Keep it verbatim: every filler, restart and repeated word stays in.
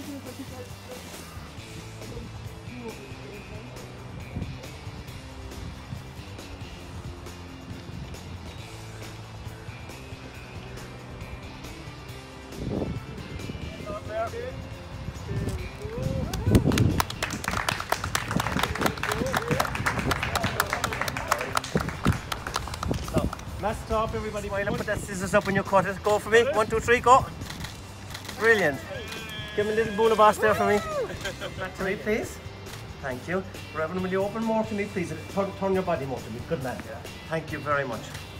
Last stop, everybody. Smile and put that scissors up when you cut it. Go for me. One, two, three, go. Brilliant. Give me a little bowl of ass there for me. Back to me, please. Thank you. Reverend, will you open more to me, please? Turn, turn your body more to me. Good man. Thank you very much.